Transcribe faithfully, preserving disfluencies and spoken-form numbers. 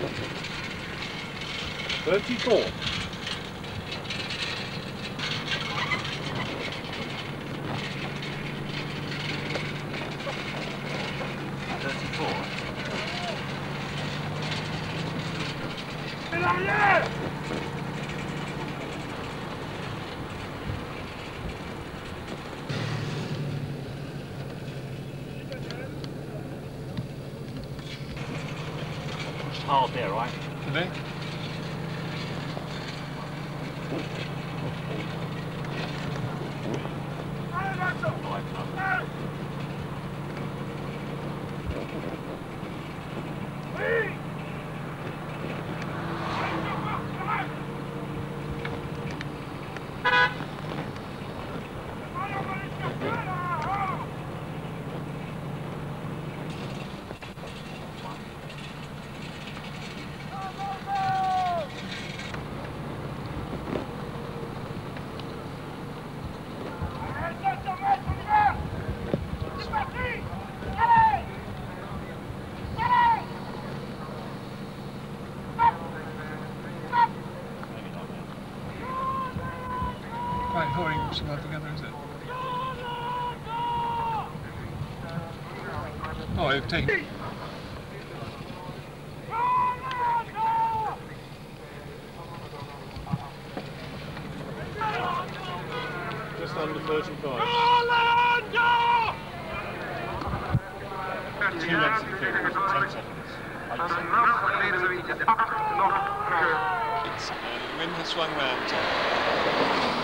thirty-four. Hard there, right? Okay. Quite holding so well together, is it? Oh, I've taken. Just under thirty-five. Two lengths in the field, ten seconds. Eight seconds. And the wind has swung round.